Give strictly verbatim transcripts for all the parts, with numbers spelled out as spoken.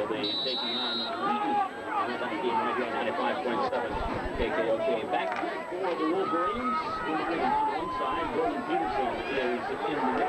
They'll be taking on Wheaton in that game right here on ninety-five point seven K K O K. Back for the Wolverines. On one side, Jordan Peterson is in the middle.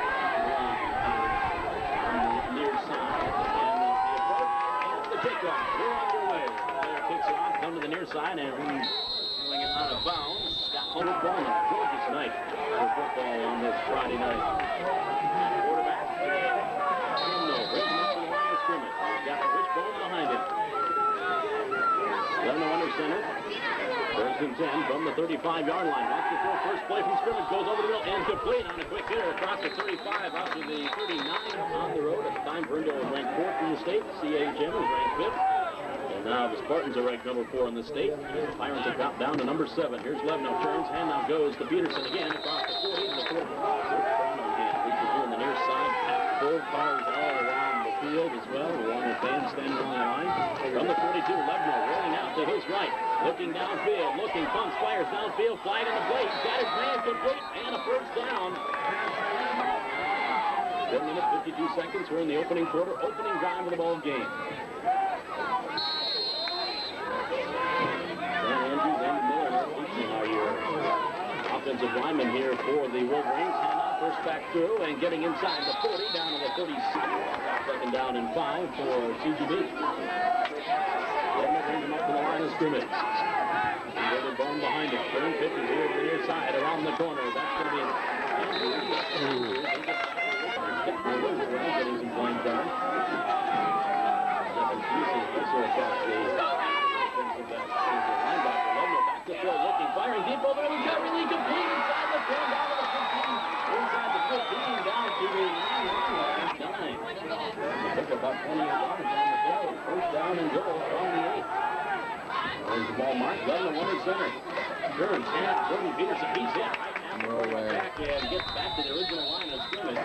On the near side. And the approach and the kickoff. We're underway. Player kicks off, come to the near side, and throwing it out of bounds. Scott Homer Bowman, gorgeous night for football on this Friday night. Quarterback. Brings him up to the line of scrimmage. He's got the wishbone behind him. Then the under center. First and ten from the thirty-five yard line. Watch the throw. First play from scrimmage. Goes over the middle and complete on a quick hitter across the thirty-five out to the thirty-nine on the road. At the time, Ferndale was ranked fourth in the state. C H M was ranked fifth. And now the Spartans are ranked number four in the state. The Pirates have dropped down to number seven. Here's Levno. Turns. Hand now goes to Peterson again across the forty. The forty. On the near side. Full cars all around the field as well, along with fans standing on the line. From the forty-two, Levno rolling out to his right, looking downfield, looking, pumps, fires downfield, flag on the plate. He's got his man complete, and a first down. One minute, fifty-two seconds. We're in the opening quarter, opening drive of the ball game. Dan Andrews and Miller are your offensive linemen here for the Wolverines. First back through and getting inside the forty, down to the thirty-six. Second down and five for C G B. Ledman brings him up to the line of scrimmage. Another bone behind him. Turn fifty here to the near side, around the corner. That's going to be an getting some playing time. Stephen Pusey also across the defensive back. Linebacker. Ledman back to throw, looking, firing deep over there. We've got really complete inside the field, down to the fifteen. Inside the fifteen, down to the nine. Took about twenty yards on the play. First down and goal from the eight. There's the ball marked. Levno under center. Turns, hand, Jordan Peterson. He's hit right now. No way. Back and gets back to the original line of scrimmage.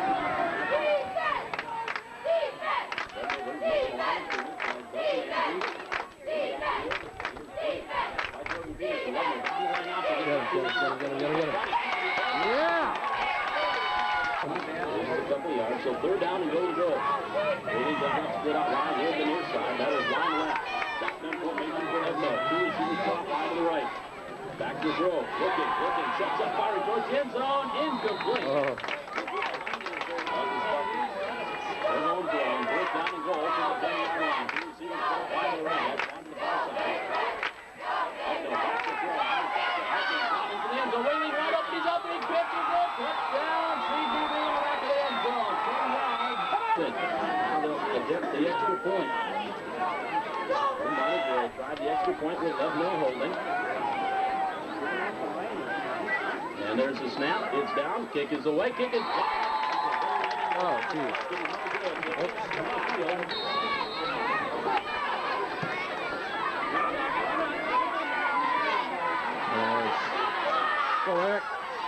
Yeah! A couple yards, so third down and goal to go. Brady does not split out wide here the near side. That is line left. Shotgun formation for Levno. Two receivers drop line to the right. Back to throw. Looking, looking, sets up, firing towards the end zone. Incomplete. Oh. Turn on down. First down and goal from the ten yard line. Two receivers drop line to the right. That's down to the far side. Levno back to throw. Into the end zone. Waiting right up. He's up. Big pitch. Touchdown. C G B in the back of the end zone. ten yards. Now they'll attempt the extra point. Somebody will try the extra point with Levno holding. And there's the snap. It's down. Kick is away. Kick is blocked. Oh, geez. Nice. Go, Eric.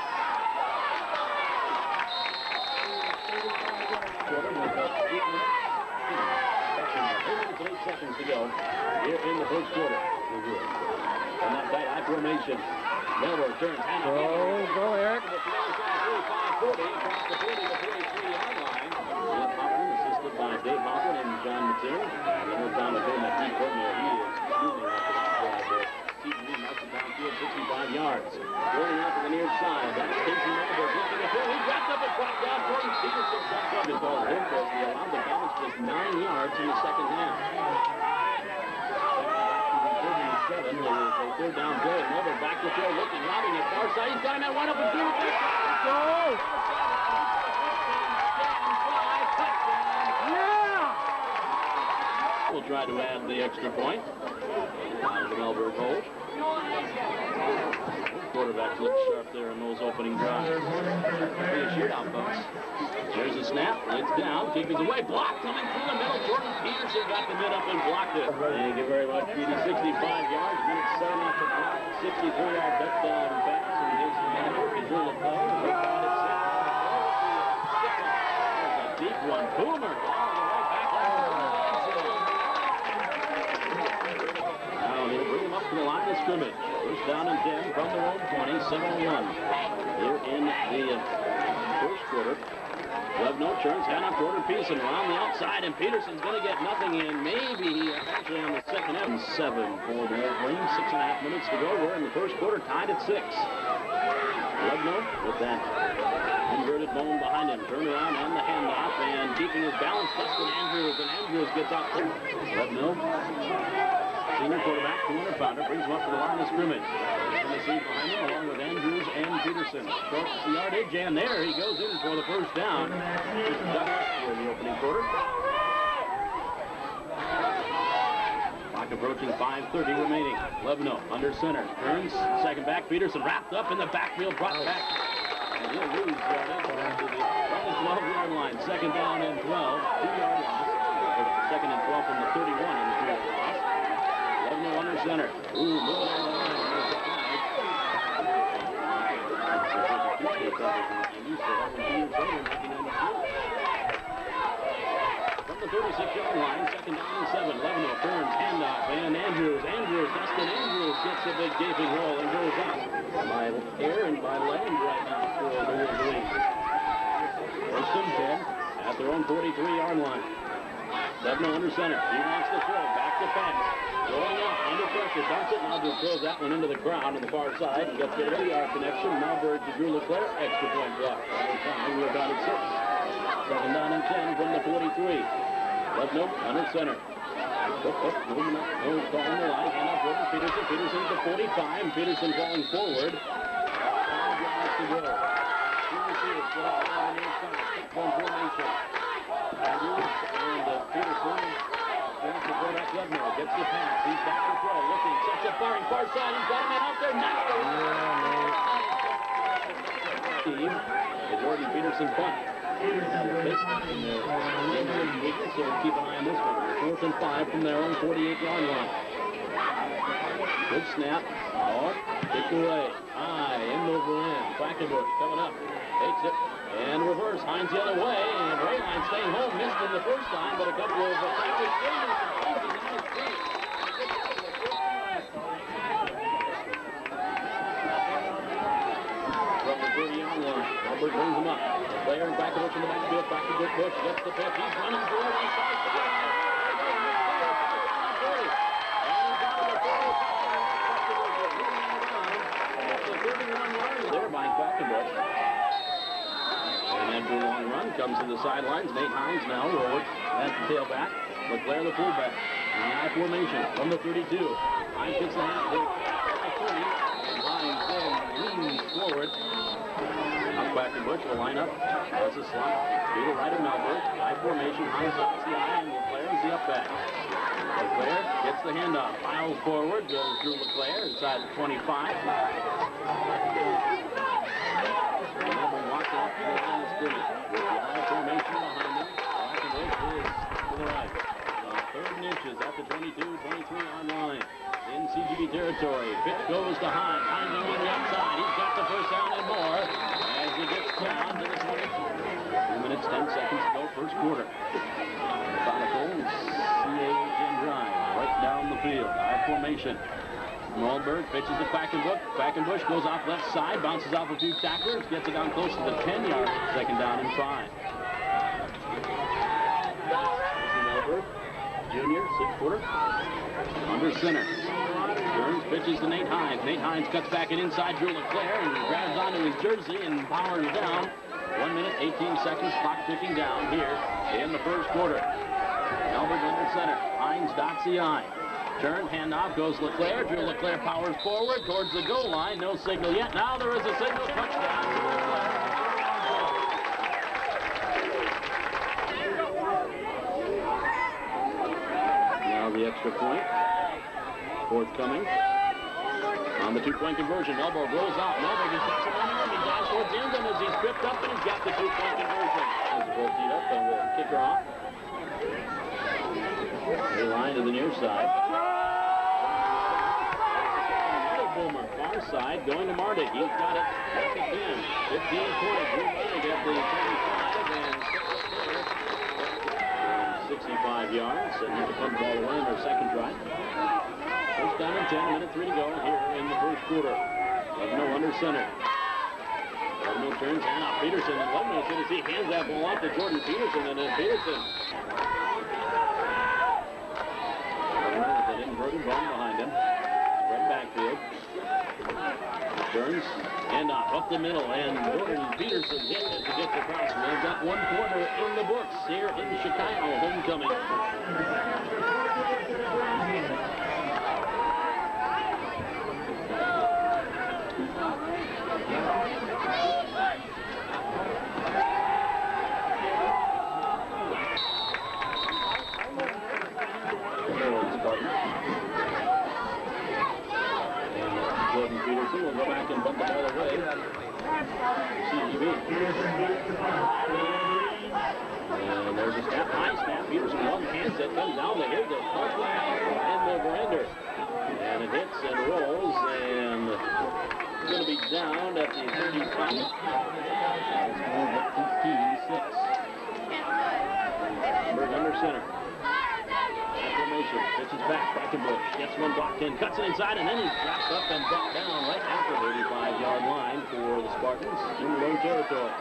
Eight seconds to go here in the first quarter. And that tight I formation. Miller turns. Go, go, Eric. thirty-five forty across the forty to forty-three yard line. Jim Hoffman assisted by Dave Hoffman and John Materi. And we're down to that deep coordinator. He is shooting after that drive there. C G B marks it downfield sixty-five yards. Rolling out to the near side. That's Casey Melberg looking at him. He wrapped up and brought down. Jordan Peterson dropped up and called him for he allowed the Comets just nine yards in the second half. Seven, there is a third down play. Melberg back to throw, looking, lobbing it far side. He's got him at one up and through. Go! Yeah! We'll try to add the extra point. Out of the Melberg hold. Quarterbacks look sharp there in those opening drives. It'll be a shootout, folks. There's a snap. It's down. Kick is away. Block coming through the middle. Jordan Peterson got the mid up and blocked it. Thank you very much, Petey. sixty-five yards. Minute seven off the clock. sixty-three yard touchdown pass. And gives the man control of play. We're down at six. There's a deep one. Boomer. All the way back. Now he'll bring him up to the line of scrimmage. First down and ten from the road twenty, seven one. Here in the uh, first quarter. Levno turns down up toward Peterson around the outside, and Peterson's going to get nothing in. Maybe actually on the second half. Seven for the Wolverines. Six and a half minutes to go. We're in the first quarter, tied at six. Levno with that inverted bone behind him. Turn around on the handoff, and keeping his balance, Dustin Andrews, and Andrews gets up. Levno, senior quarterback, two hundred pounder, brings him up to the line of scrimmage. Tennessee behind him, along with Andrews and Peterson. Short yardage, and there he goes in for the first down. Just duck in the opening quarter. Clock approaching five thirty remaining. Levno under center. Turns, second back. Peterson wrapped up in the backfield, brought back. And he'll lose yardage to the twelve-yard line. Second down and twelve. Two-yard loss. Second and twelve from the thirty-one in the two-yard loss. Levno under center. Ooh, moving on the line. From the thirty-six-yard line, second down and seven. Levno turns, handoff, and Andrews, Andrews, Dustin Andrews gets a big gaping hole and goes up by air and by land right now for the Wolverines. First and ten at their own forty-three-yard line. Levno under center. He wants the throw. Back to pass. Going out under pressure. Dumps it. Now just throws that one into the crowd on the far side. And gets the two-yard connection. Malberg to Drew LeClaire. Extra point block. We're about at six. Second down and ten from the forty-three. Levno under center. Up, up, moving up. No call on the line. Hand off over Peterson. Peterson at the forty-five. Peterson falling forward. Five yards to go. Two receivers put out on the near side. One formation. Andrews and uh, Peterson. There's the quarterback Levno. Gets the pass. He's back to throw. Looking. Sets up firing. Far side. He's got a man out there. Now. Team. The Jordan Peterson punt. So keep an eye on this one. Fourth and five from their own forty-eight-yard line. Good snap. Oh, kicked away. High, end over end. Quackenbush coming up. Takes it. And reverse. Hines the other way. And Rayline staying home. Missed him the first time, but a couple of practice games. From the thirty-yard line. Albert brings him up. Player and back to Bush in the backfield. Back to Dick Bush. Gets the pitch. He's running for it. He starts to get it. And he's out of the forty. That's a thirty-one yard there by Quackenbush. And after a long run, comes to the sidelines. Nate Hines now rolling. That's the tailback. LeClaire the fullback. In the I formation from the thirty-two. Hines gets the hand. thirty. And Hines then leans forward. Quackenbush will line up as a slot to the right of Malberg. I formation, Hines up the eye, and LeClaire is the up back. LeClaire gets the handoff, files forward, goes through LeClaire inside the twenty-five. And Melbourne walks off to the line of scrimmage with the I formation behind him. Quackenbush is to the right. Uh, third and inches at the twenty-two twenty-three on line. In C G B territory. Pitch goes to Hines. Hines on the outside. He's got the first down and more. As he gets down to the twenty. Two minutes, ten seconds to go, first quarter. Methodical C A H drive right down the field. I formation. Malberg pitches to Quackenbush. Quackenbush goes off left side, bounces off a few tacklers, gets it down close to the ten-yard. Second down and five. Malberg, junior, six footer. Under center. Burns pitches to Nate Hines. Nate Hines cuts back it inside Drew LeClaire and grabs onto his jersey and powers down. One minute, eighteen seconds, clock ticking down here in the first quarter. Albert under center. Hines dots the eye. Turn, handoff, goes LeClaire. Drew LeClaire powers forward towards the goal line. No signal yet. Now there is a signal. Touchdown. Now the extra point. Forthcoming on the two-point conversion. Elbow rolls out. Melberg has got some running room. He dives towards the end zone as he's tripped up, and he's got the two-point conversion. As the ball teed up, and we'll kick her off. The line to the near side. Another boomer, far side, going to Mardik. He's got it at the ten. fifteen twenty. Drew Mardik at the thirty-five, and sixty-five yards, and he can put the ball away in their second drive. First down and ten, minute three to go here in the first quarter. Levno under center. Levno Ledno turns, hand off Peterson, and Ledno, as soon as he hands that ball off to Jordan Peterson, and then Peterson. With an inverted ball behind him. Spread backfield. Burns, hand off up the middle, and Jordan Peterson hit as he gets across. We've got one quarter in the books here in Chicago, homecoming. Jordan Peterson will go back and bunt the ball away. C G B. And there's a snap, high snap. Peterson one handset comes down the hill to and over ender. And it hits and rolls, and it's going to be down at the thirty-five. It's moved up to P six. Berg under center. Formation, pitches back, Quackenbush, gets one blocked in, cuts it inside, and then he's wrapped up and brought down right at the thirty-five yard line for the Spartans in low territory.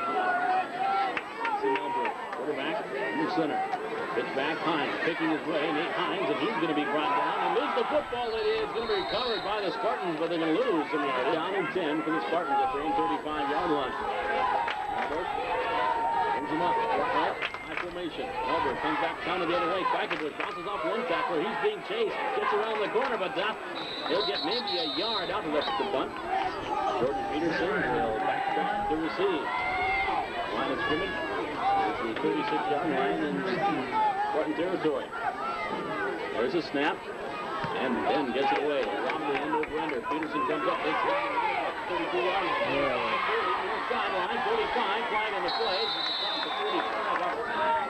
Melberg, quarterback, in center. Pitch back, Hines picking his way, Nate Hines, and he's going to be brought down and lose the football. It is going to be recovered by the Spartans, but they're going to lose some yardage. Down in ten for the Spartans at their own thirty-five yard line. Melberg brings him up, right, high formation. Melberg comes back down the other way. Quackenbush bounces off one tackler. He's being chased, gets around the corner, but that he'll get maybe a yard out of the, the bunt. Jordan Peterson will back to receive. Line of scrimmage. The thirty-six yard line in Spartan territory. There's a snap, and then gets it away. Romney end over ender. Peterson comes up, takes it out, thirty-two yard line. Yeah. Sideline, forty-five, flying on the play. It's across the forty-five up.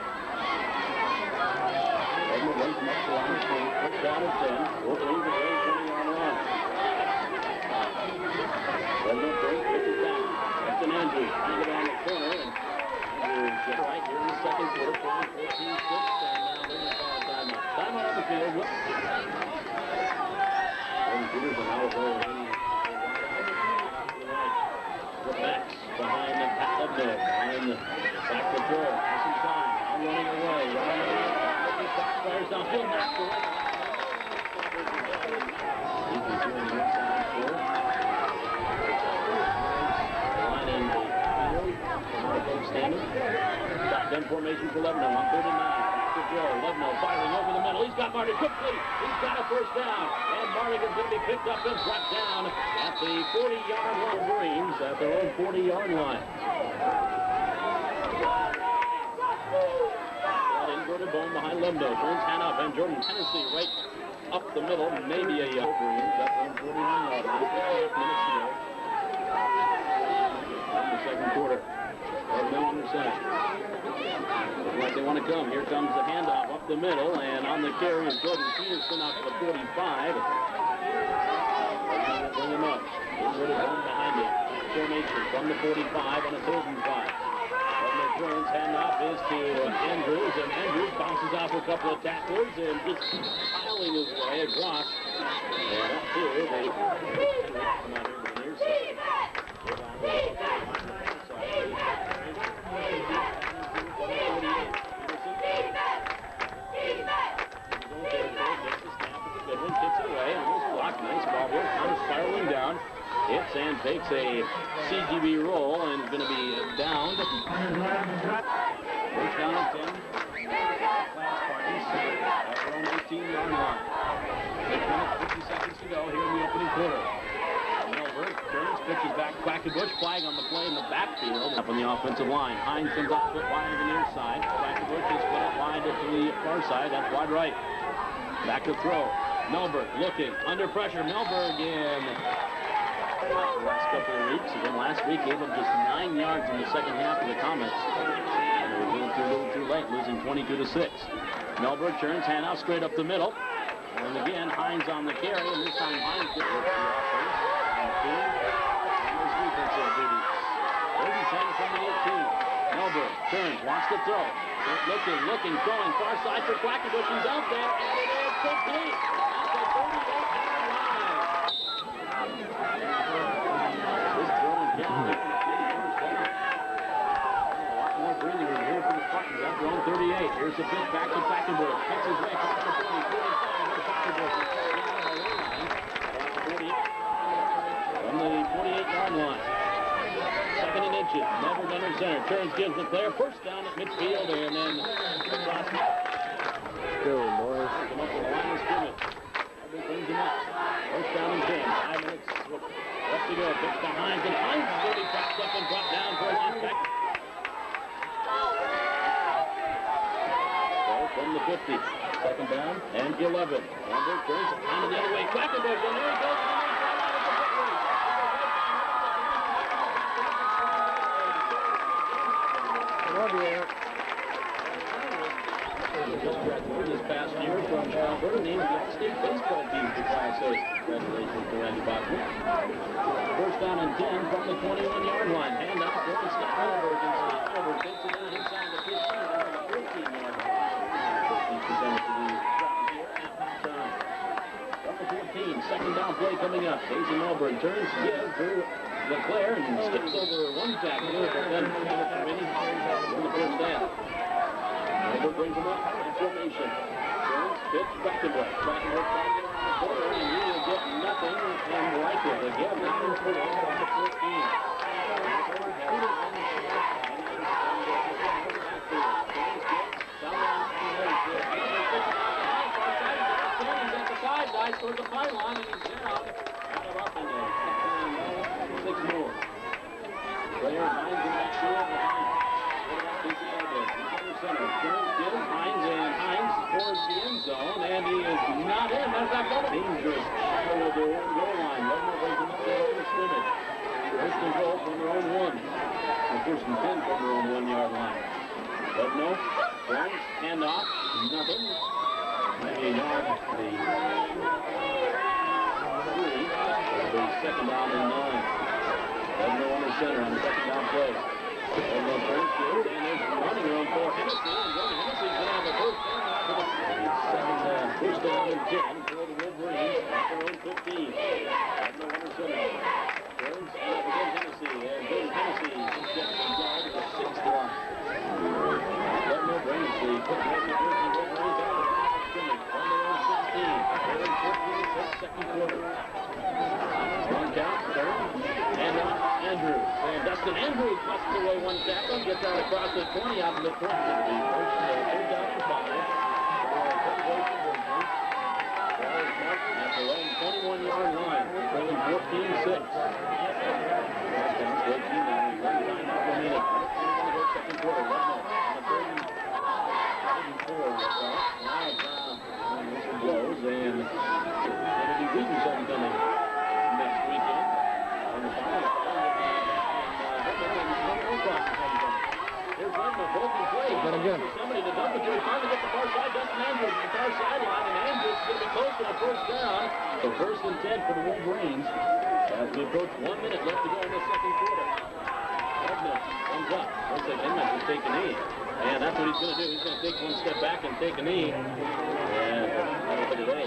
Edmund runs from up the line, puts down at ten. Fourth wing to play, twenty yard line. Edmund brings pitches back. Captain Andrews trying to get on the corner, and Andrews right here in the second quarter, playing fourteen six, and now they're going to call a timeout. Timeout on the field. Jordan Peterson out of over backs behind the Ledno, behind the back to throw. Some time, now running away. Looking backfires downfield, back to right. He's doing the inside four. Line in the field. Standing. Shotgun formation for Ledno on thirty-nine. Back to throw. Ledno firing over the middle. He's got Martin quickly. He's got a first down. And Mardigan's going to be picked up and brought down at the forty yard line. Wolverines at their own forty yard line. That inverted bone behind Ledno. Turns hand up, and Jordan Tennessee right up the middle. Maybe a Wolverines at their own forty-nine yard line. Five minutes to go. In the second quarter. Ledno under center. Looks like they want to come. Here comes the handoff up the middle, and on the carry is Jordan Peterson out to the forty-five. Bring him up. Inverted home behind him. Formation from the forty-five on a third and five. Ledno turns, handoff is to uh, Andrews, and Andrews bounces off a couple of tacklers and just piling his way across. And up here, they come out here to the near side. Goodwin kicks it away, almost blocked. Nice ball here. Comes spiraling down. Hits and takes a C G B roll and is going to be downed. First down at ten. Class Spartans at their own eighteen yard line. eight minutes, fifty seconds to go here in the opening quarter. Melberg turns, pitches back. Quackenbush flag on the play in the backfield. Up on the offensive line. Hines comes up, split wide to the near side. Quackenbush is split up wide to the far side. That's wide right. Back to throw. Melberg looking under pressure. Melberg in the last couple of weeks. Again, last week gave up just nine yards in the second half of the Comets. And they were a little too, little too late, losing twenty-two to six. Melberg turns, hand out straight up the middle. And again, Hines on the carry, and this time Hines gets with the offense. And his defensive duties. third and ten from the eighteen. Melberg turns, wants to throw. Looking, looking, throwing far side for Quackenbush. He's out there, and it is complete at the thirty-eight yard line. This throwing down the thirty-eight. Here's the pitch back to Quackenbush. Cuts his way across the forty. forty-five. Here's Quackenbush. From the forty-eight-yard line. Second and inches. Melberg under center. Turns, gives the player. First down at midfield, and then across. Go, boys. Come up with a line of scrimmage. Melberg brings him up. First down and ten. Five minutes left to go. Pitch to Hines, and Hines will be dropped up and dropped down for a loss back. From the fifty. Second down and eleven. Melberg turns it on the other way. Quackenbush, and there he goes. Love you, Eric. Just graduated this past year from Alberta, named the All-State Baseball Team for Class A. Congratulations to Randy Bachman. First down and ten from the twenty-one-yard line. Hand off to Scott Melberg, and Scott Melberg takes it down inside the fifteen, down to the fourteen-yard line. Presented to the crowd here at halftime. From the fourteen, second down play coming up. Casey Melberg turns, gives to LeClaire, and skips over one tackler, but then Hamilton in the first down. Melberg brings him up in formation. Turns, pitch, Quackenbush. Quackenbush trying to get around the corner, and he will get nothing, and Reichel again down for the fourteen. Guys towards the pylon, and he's down. Out of up in there. Six more. Player Hines in that field behind. What about Casey Melberg? He's under center. Turns, gives Hines, and Hines towards the end zone, and he is not in. Matter of fact, dangerous shadow of their own goal line. Ledner brings him up there over scrimmage. First and goal from their own one. And first and ten from their own one-yard line. But no, Burns, hand off, nothing. Maybe yard the three. It'll be second down and nine. Ledner under center on the second down play. Ledner turns, gives, and there's running room for Hennessy. And Jordan Hennessy's going to have a first down after the second down. First down and ten for the Wolverines at their own fifteen. Ledner under center. Turns, and again Hennessy. And Jordan Hennessy gets the yard to the sixth line. Ledner brings the quick Jersey Wolverines out. Second quarter. One count, third, and uh, Andrews. And Dustin Andrews busts away one tackle, gets out across the twenty out of the twenty. It'll be first, uh, third down and five. At the lone twenty-one-yard line, trailing fourteen six. fourteen now, one time out per minute. Second quarter, one more. On the third and four, now it's uh, blows, and it'll be Wheaton something coming next weekend. On the final, here's Ledner, broken play. Got him good. Somebody to dump it to. He's trying to get the far side. Dustin Andrews to the far sideline, and Andrews is going to be close to the first down. So first and ten for the Wolverines. As we approach one minute left to go in the second quarter. Ledner comes up. Looks like Inman will take a knee. And that's what he's going to do. He's going to take one step back and take a knee. And that'll be today.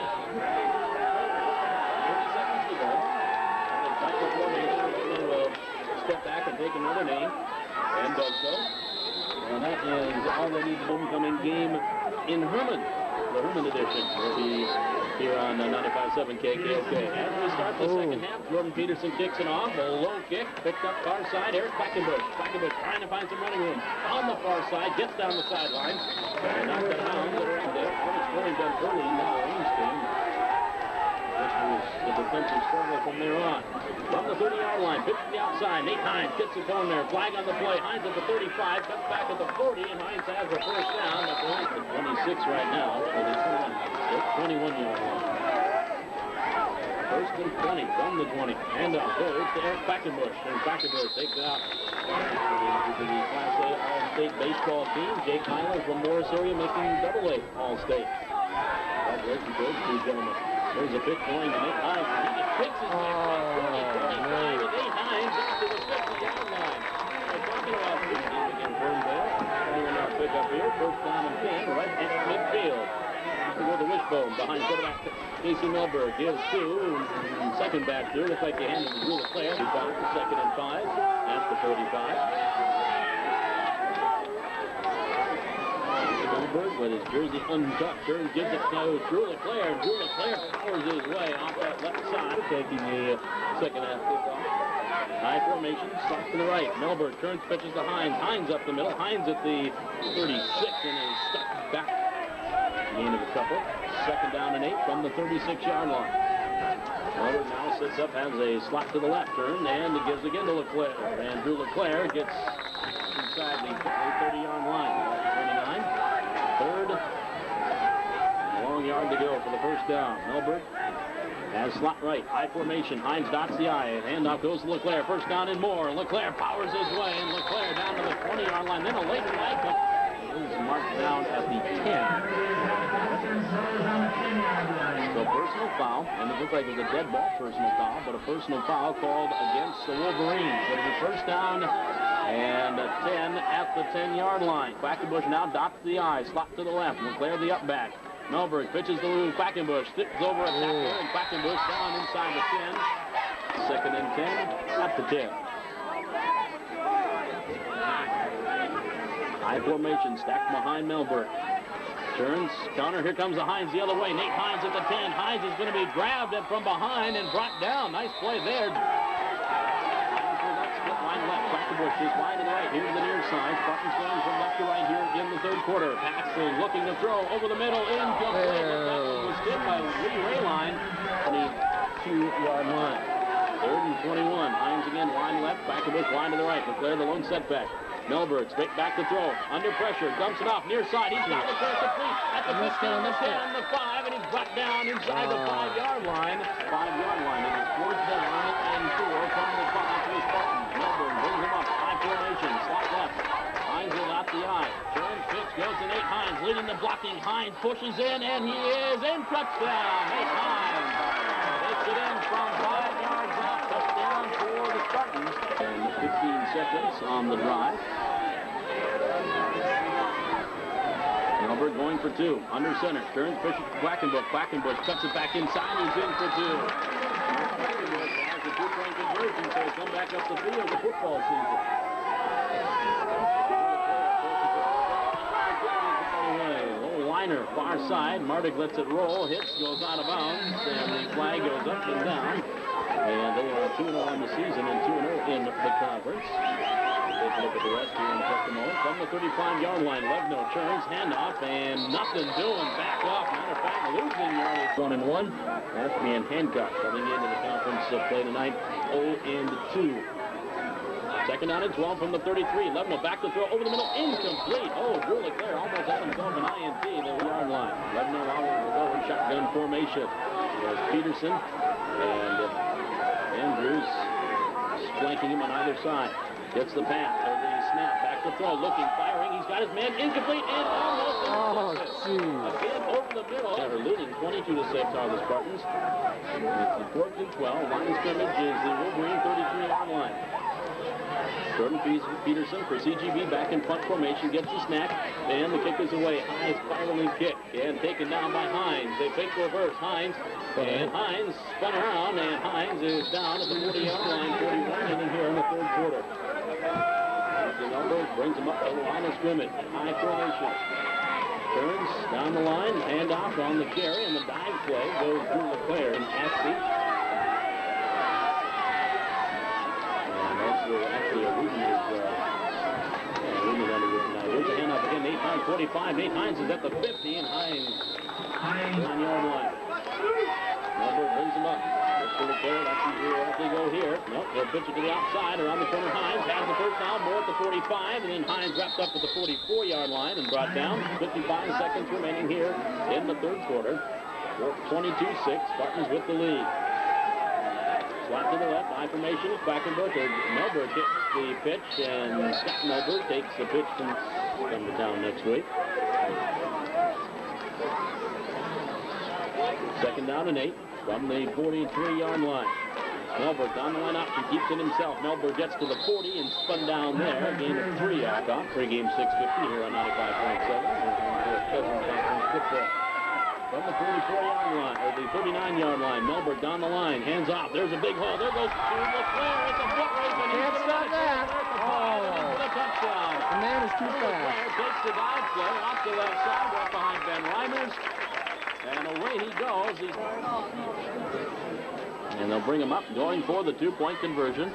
thirty seconds to go. And then fight the formation. Inman will step back and take another knee. And does so. And that is all they need. Homecoming game in Herman. The Herman edition will be here on uh, ninety-five point seven K K O K. As we start the Ooh. second half, Jordan Peterson kicks it off. A low kick, picked up far side. Eric Quackenbush. Quackenbush trying to find some running room. On the far side, gets down the sideline. And knocked it out. Finish scoring done early. Now Weinstein. This was the defensive struggle from there on. From the thirty-yard line, pitch to the outside. Nate Hines gets his own there. Flag on the play. Hines at the thirty-five, cuts back at the forty, and Hines has the first down. That's only the twenty-six right now. So they twenty-one-yard line. First and twenty from the twenty. And up goes to Eric Quackenbush. And Quackenbush takes it out to the Class A All-State baseball team. Jake Hyler from Morris area making double A All-State. Congratulations to those two gentlemen. There's a pitch going to Nate Hines. He just picks his way across twenty, twenty-five, and Nate Hines up to the fifty-yard line. We're talking about this team again, Ferndale. Anyone else pick up here? First down and ten, right at midfield. To go to Wishbone behind quarterback Casey Melberg. Gives to second back through. Looks like they handed the rule of player. He's back to second and five at the thirty-five. Melberg with his jersey untucked. Turns, gives it to Drew LeClaire. Drew LeClaire powers his way off that left side, taking the second half kickoff. High formation, slot to the right. Melberg turns, pitches to Hines. Hines up the middle. Hines at the thirty-six and is stuck back. Gain of a couple. Second down and eight from the thirty-six-yard line. Melberg now sits up, has a slot to the left turn, and it gives again to LeClaire. And Drew LeClaire gets inside the thirty-yard line. twenty-nine. Third. A long yard to go for the first down. Melberg has slot right. High formation. Hines dots the eye. Handoff goes to LeClaire. First down and more. LeClaire powers his way, and LeClaire down to the twenty-yard line. Then a late flag is marked down at the ten. So personal foul, and it looked like it was a dead ball personal foul, but a personal foul called against the Wolverines. It'll be first down and a ten at the ten-yard line. Quackenbush now dots the eye. Slot to the left. LeClaire the up back. Melberg pitches to Quackenbush. Tips over a tackler, and Quackenbush down inside the ten. Second and ten at the ten. High formation stacked behind Melberg. Turns, counter, here comes the Hines the other way. Nate Hines at the ten. Hines is going to be grabbed and from behind and brought down. Nice play there. Split line left. Quackenbush is wide to the right. Here to the near side. Spartans going from left to right here in the third quarter. Pass is looking to throw over the middle. Incomplete. That was hit by Lee Rayline on the two-yard line. Third and twenty-one. Hines again wide left. Quackenbush wide to the right. LeClaire the lone setback. Melberg straight back to throw. Under pressure. Dumps it off near side. He's got LeClaire complete at the fifteen, the ten, the five, and he's brought down inside the five-yard line. Five-yard line. And it's fourth down and four from the five to the Spartans. Melberg brings him up. High formation. Slot left. Hines will out the eye. Turns, pitch goes to Nate Hines. Leading the blocking. Hines pushes in, and he is in. Touchdown. Nate Hines takes it in from five yards out. Touchdown for the Spartans. And fifteen seconds on the drive. Melberg going for two. Under center. Turns, pushes Quackenbush. Quackenbush cuts it back inside. He's in for two. Quackenbush has a two-point conversion, so he'll come back up the field the football season. Low liner, far side. Mardig lets it roll. Hits, goes out of bounds, and the flag goes up and down. And they are two and oh on the season and two and oh in the conference. Take a look at the rest here in just a moment. From the thirty-five-yard line, Levno turns, handoff, and nothing doing. Back off. Matter of fact, losing yardage. One and one. That's being Hancock coming into the conference uh, play tonight. oh and two. Second down and twelve from the thirty-three. Levno back to throw over the middle. Incomplete. Oh, Drew LeClaire almost had himself an I N T at the yard line. Levno out of the go in shotgun formation. There's Peterson and uh, Andrews flanking him on either side. Gets the pass, or the snap, back to throw, looking, firing. He's got his man incomplete and almost. Oh, gee. Again over the middle. They're leading twenty-two to six are the Spartans. It's the fourth and twelve. Line of scrimmage is the Wolverine thirty-three-yard line. Jordan Peterson for C G B back in punt formation, gets the snap, and the kick is away. High spiraling kick, and taken down by Hines. They fake reverse. Hines, and Hines spun around, and Hines is down at the forty-yard line, forty-one inning here in the third quarter. The elbow brings him up to the line of scrimmage. High formation. Turns down the line, handoff on the carry, and the dive play goes through LeClaire and Ashby. Actually, a Wooten is, uh, yeah, Wooten is under Wooten now. Here's a handoff again, Nate Hines, forty-five. Nate Hines is at the fifty, and Hines nine-yard line. Melberg brings him up. Looks for LeClaire. That's usually where they go here. Nope, they'll pitch it to the outside. Around the corner, Hines has the first down, more at the forty-five, and then Hines wrapped up at the forty-four-yard line and brought down. fifty-five seconds remaining here in the third quarter. twenty-two six, Spartans with the lead. Slot to the left, high formation, Quackenbush. Melberg hits the pitch, and Scott Melberg takes the pitch from come to town next week. Second down and eight from the forty-three-yard line. Melberg down the line option, keeps it himself. Melberg gets to the forty and spun down there. Gain of three off off. Pre-game six fifty here on ninety-five point seven. Cousins Conference football. From the forty-four-yard line, or the thirty-nine-yard line, Melberg down the line, hands off. There's a big hole. There goes to LeClaire. It's a foot race, and he's Can't stop that. Oh. For the touchdown. touchdown. The man is too Leclerc fast. takes the dive play off the left side, right behind Ben Reimers. And away he goes. He's... And they'll bring him up, going for the two-point conversion.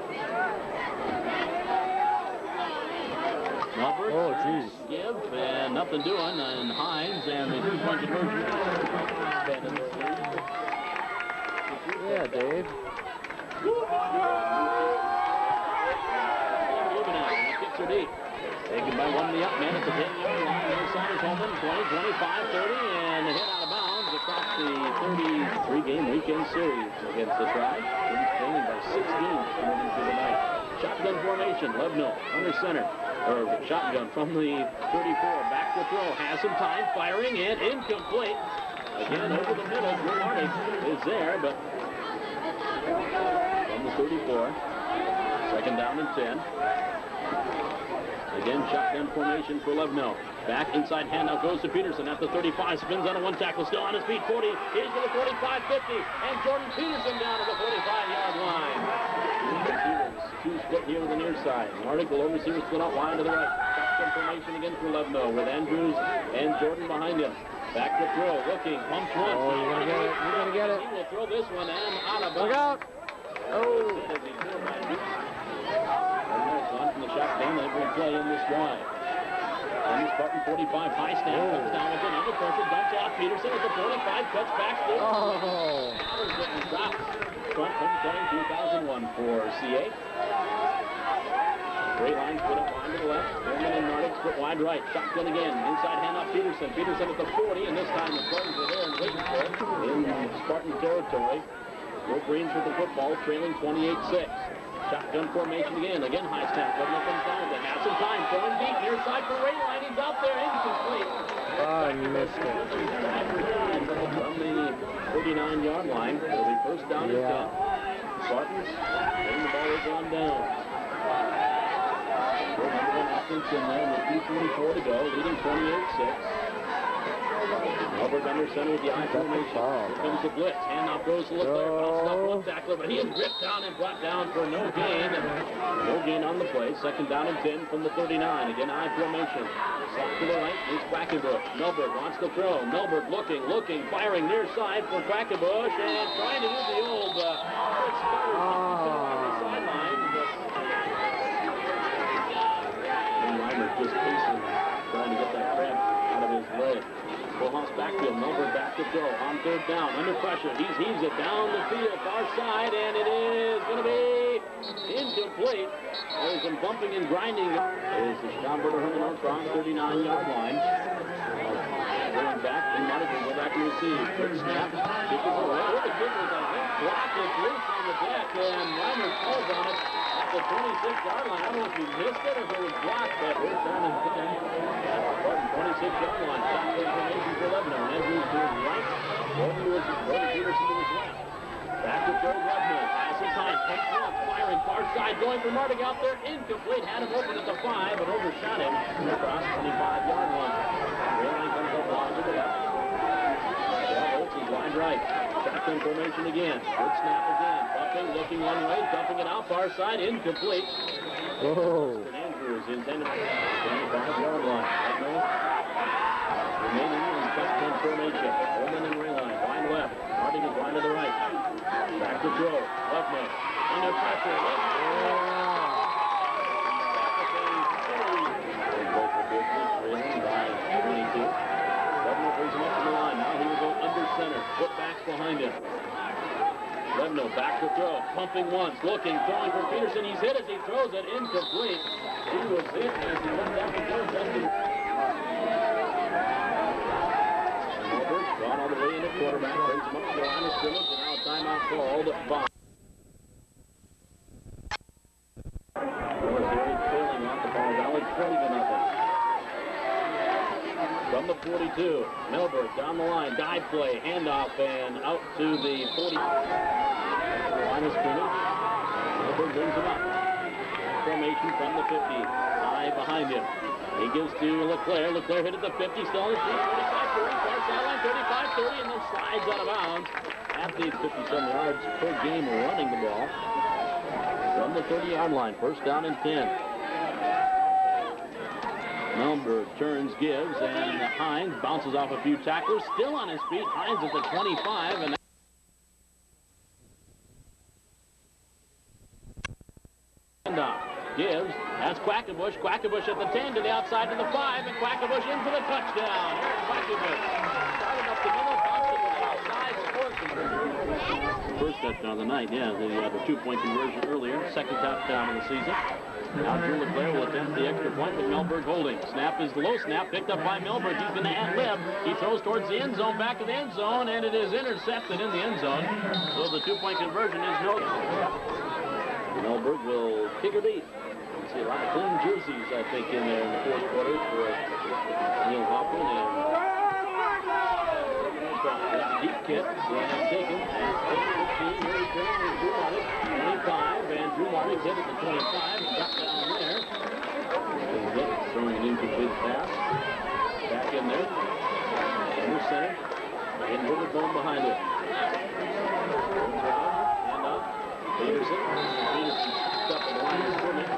Melberg, Oh, geez. give, and nothing doing, and Hines, and the two-point conversion. Yeah, Dave. Kicks are deep. Taken by one of the up men at the ten-yard line. There's Saunders Holman, twenty, twenty-five, thirty, and a hit out of bounds across the thirty-three game weekend series against the Tribe. He's trailing by sixteen coming into the night. Shotgun formation, Levno under center. Or shotgun from the thirty-four. Back to throw. Has some time. Firing and incomplete. Again, over the middle. Drew Hardy is there, but from the thirty-four. Second down and ten. Again, shotgun formation for Levno. Back inside handout goes to Peterson at the thirty-five. Spins on a one tackle. Still on his feet. forty. He's to the forty-five, fifty. And Jordan Peterson down to the forty-five-yard line. Two split here with the near side. Nordic, the low receiver split out wide to the right. Shotgun formation again for Levno with Andrews and Jordan behind him. Back to throw, looking, pumps once. Oh, you're gonna get it. You're gonna get it. He will throw this one and out of bounds. Look out! Oh. On from the shotgun, every play in this drive. And Spartan forty-five high snap, Oh. comes down with it, under pressure, dumps off Peterson at the forty-five, cuts back still. Oh. Getting dropped. Front homecoming two thousand one for C A. Great line split up wide to the left. Norman and Nordic split wide right. Shotgun again. Inside handoff Peterson. Peterson at the forty, and this time the Spartans are there and waiting for it in Spartan territory. Wolverines with the football, trailing twenty-eight six. Shotgun formation again. Again, high snap. Governor comes down with it. Has some time. Throwing deep. Near side for Rayline. He's out there. Incomplete. Oh, you missed it. From the forty-nine-yard line. It'll be first down and Yeah. ten. Spartans getting the ball over on down. Offense in there with two forty-four to go, leading twenty-eight six. Albert under center with the I formation. Here comes the blitz. Handoff goes to Leclerc. Bounced off one tackler, but he is gripped down and brought down for no gain. No gain on the play. Second down and ten from the thirty-nine. Again, I formation. Slot to the right is Quackenbush. Melberg wants to throw. Melberg looking, looking, firing near side for Quackenbush, and trying to do the old uh, quick starter on the sideline. Just pacing, trying to get that crab out of his leg. Bullhouse backfield, Melbourne back to throw. On third down, under pressure. He's heaves it down the field, far side, and it is going to be incomplete. There's some bumping and grinding. Is the Schomburger Herman Armstrong, thirty-nine-yard line. Going back, and Martin go back to receive. Quick snap. Kick is away. Oh, the kick was a hit block. It's loose on the deck, and Reimer falls on it. The twenty-six-yard line. I don't know if he missed it or if it was blocked, but we're down in ten. At the twenty-six-yard line. Top information for Lebanon. Andrews to his right. Gordon to his Gordon Peterson to his left. Back to third Lebanon. Passing time. Pumps once. Firing far side. Going for Martig out there. Incomplete. Had him open at the five, but overshot him. Across twenty-five-yard line. Rayline comes up line to the left. Olds is wide right. Shotgun formation again. Good snap again. Bumping, looking one way, dumping it out far side, incomplete. Whoa. Andrews intended for the twenty-five-yard line. Remaining in shotgun formation. Holman and Rayline, wide left. Harding is wide to the right. Back to throw. Left man. Under pressure. Left. Both the business trailing by twenty-two. Levno brings him up to the line. Now he will go under center. Footbacks behind him. Levno back to throw. Pumping once. Looking. Throwing for Peterson. He's hit as he throws it. Incomplete. He was hit as he went down the field. Justin. Albert gone all the way into quarterback. Brings him up to the line of scrimmage. And now a timeout called by. Trailing off the ball. Valley twenty to nothing. From the forty-two, Melberg down the line, dive play, handoff, and out to the forty. Line of scrimmage. Melberg brings him up. Formation from the fifty. High behind him. He gives to Leclerc. Leclerc hit at the fifty, still on his feet. thirty-five forty, far sideline, thirty-five thirty, and then slides out of bounds. Athletes fifty-seven yards per game running the ball. From the thirty-yard line, first down and ten. Melberg turns, gives, and Hines bounces off a few tacklers. Still on his feet. Hines at the twenty-five. And handoff. Gives. That's Quackenbush. Quackenbush at the ten to the outside to the five. And Quackenbush in for the touchdown. Here's Quackenbush. Started up the middle. Bounced it to the outside. Scores. First touchdown of the night. Yeah, the, uh, the two-point conversion earlier. Second touchdown of the season. Now Drew LeClaire will attempt the extra point with Melberg holding. Snap is the low snap, picked up by Melberg. He's going to ad-lib. He throws towards the end zone, back of the end zone, and it is intercepted in the end zone. So the two-point conversion is no. Melberg will kick or deep. You see a lot of clean jerseys, I think, in there in the fourth quarter for Neil Hoffman. And there's a deep kick, and taken at fifteen. Here he turns with Drew Martin, twenty-five, and Drew Martin's hit at the twenty-five. Got down there. Hit, throwing an incomplete pass. Back in there. Under center. And Herbert Bone behind it. Hand up. Peterson. Peterson stuck in the line of scrimmage.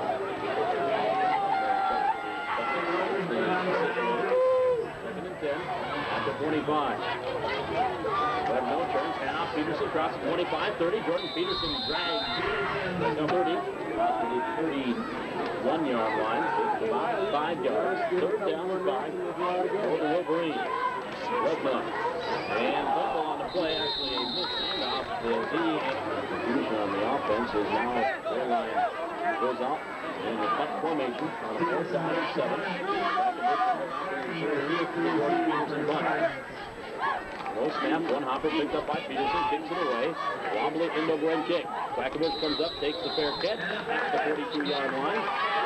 Second and ten. At the twenty-five. But no turns. Handoff. Peterson crosses twenty-five, thirty. Jordan Peterson drags. No, thirty. Crosses the thirty-one yard line. It's about five yards. Third down and five. For the Wolverines. Redmond. And fumble on the play. Actually, a missed handoff. The confusion on the offense is now their line goes out in the punt formation on a fourth down and seven. No snap, one hopper picked up by Peterson, kicks it away. Wobbly end-over-end kick. Quackenbush comes up, takes the fair catch at the forty-two yard line.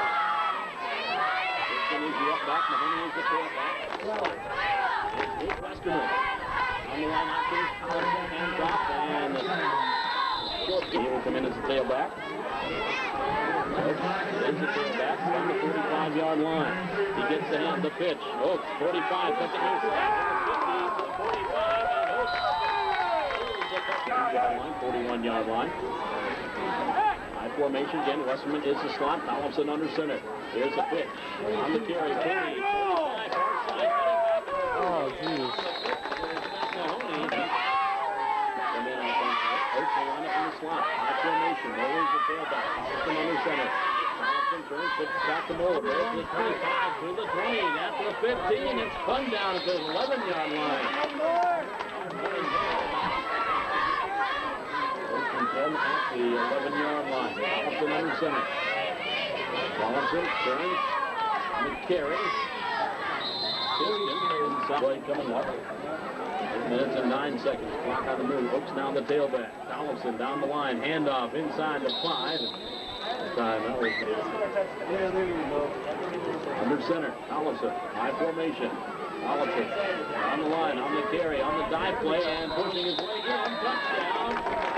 This is the up back, Mahoney is the tailback. It's Westerman. On the line option, hand drop, and the short game will come in as the tailback. Sends the tailback from the forty-five yard line. He gets the hand, the pitch. Oaks, forty-five, second move. fifty, forty-five, and Oaks. forty-one yard line. High formation again. Westerman is the slot. Tollefson under center. Here's the pitch. On the carry. twenty, forty-five, far side. Oh, jeez. Oaks will line up in the slot. High formation. Lowers the tailback. Tollefson under center. Tollefson turns, pitches back to Moore. There's the twenty-five to the twenty. After the fifteen, it's spun down at the eleven yard line. At the eleven yard line. Tollefson under center. Tollefson turns. McCary. Inside coming up. Eight minutes and nine seconds. Clock on the move. Oaks down the tailback. Tollefson down the line. Handoff inside the five. Time that was under center. Tollefson. High formation. Tollefson on the line, on the carry, on the dive play, and pushing his way in. Touchdown.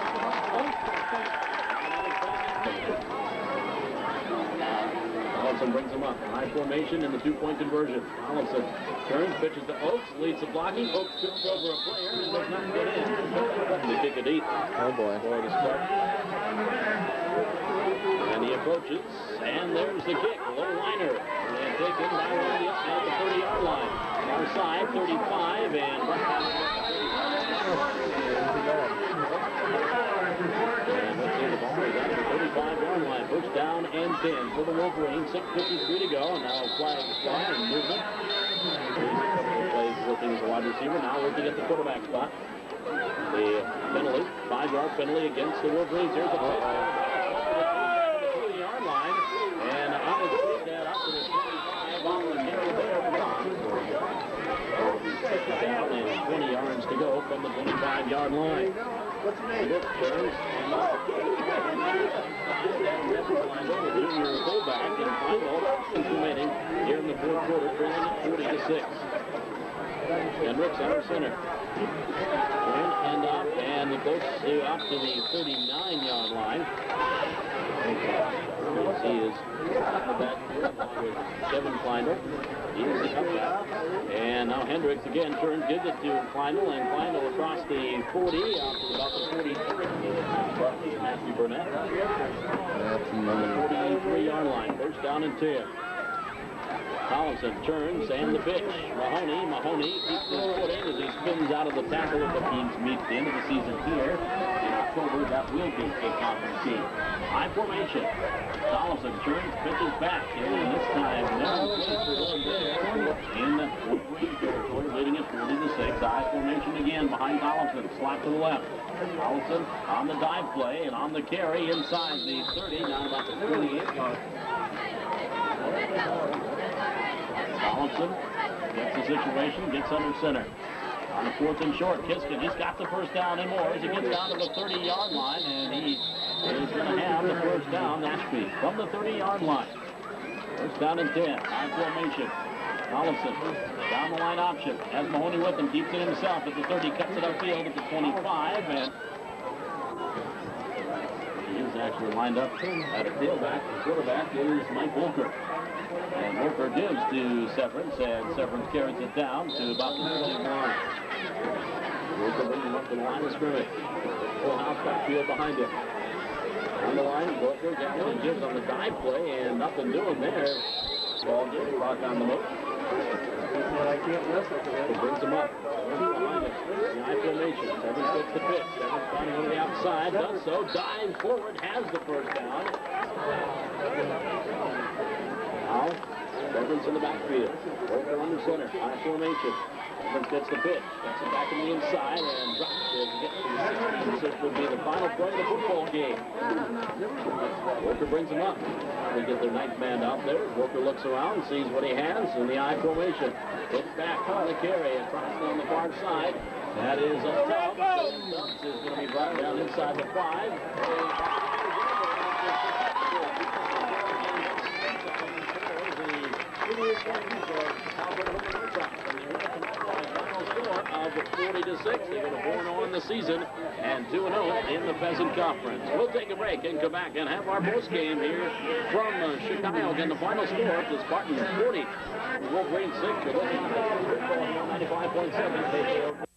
Tollefson brings him up. High formation in the two-point conversion. Tollefson turns, pitches to Oaks, leads the blocking. Oaks trips over a player and does not get in. They kick it deep. Oh boy. For the start. And he approaches, and there's the kick. A low liner. And taken by Randy up at the thirty yard line. Far side, thirty-five, and right down at the thirty-five. And let's see, the ball is at the thirty-five yard line. First down and ten for the Wolverines. six fifty-three to go, and now flag the slide and movement. Plays working as a wide receiver, now working at the quarterback spot. The penalty, five yard penalty against the Wolverines. Here's the play. thirty yard line, and I will take that up to the twenty-five on the middle there. Down and twenty yards to go from the twenty-five yard line. Look turns and the junior fullback and final implementing here in the fourth quarter, trailing at forty to six. Hendricks under center. Turn and up, and the close to up to the thirty-nine yard line. He is back here with Kevin Kleindl. He is the cutback. And now Hendricks again turns, gives it to Kleindl, and Kleindl across the forty, out to about the forty-three. Matthew Burnett. On the forty-three yard line. First down and ten. Collison turns and the pitch. Mahoney, Mahoney keeps his foot in as he spins out of the tackle of the teams meet the end of the season here. In October, that will be a conference game. High formation. Collison turns, pitches back, and this time no place for going there in the Wolverine territory, leading it forty to six. High formation again behind Collison. Slap to the left. Collison on the dive play and on the carry inside the thirty, down about the twenty-eight yard. Collison gets the situation, gets under center. On the fourth and short, Kiskin, he's got the first down and more as he gets down to the thirty-yard line, and he is going to have the first down, Ashby, from the thirty-yard line. First down and ten, high formation. Collison, down the line option, has Mahoney with him, keeps it himself at the thirty, cuts it upfield at the twenty-five, and he is actually lined up at a tailback. The quarterback is Mike Volker. And Volker gives to Severance, and Severance carries it down to about the thirty line. Volker brings him up to the line of scrimmage. Full house backfield behind him. On the line, Volker gets and gives on the dive play, and nothing doing there. Ball game, clock on the move. I can't wrestle. It brings him up. Behind him. The high formation. Severance gets the pitch. Severance finding on the outside. Does so. Dives forward. Has the first down. Now, Severance in the backfield. Volker under center. High formation. Severance gets the pitch. Gets it back in the inside and drops it. Gets to the sixteen. This would be the final play of the football game. Volker brings him up. They get their ninth man out there. Volker looks around, sees what he has in the I formation. Hits back on the carry and tries on the far side. That is up top. Dubs is going to be brought down inside the five. Of forty to six, they're going to born on the season and two and oh in the Pheasant Conference. We'll take a break and come back and have our post game here from uh, Chicago. Again, the final score: the Spartans forty, Wolverine six. You're listening to ninety-five point seven.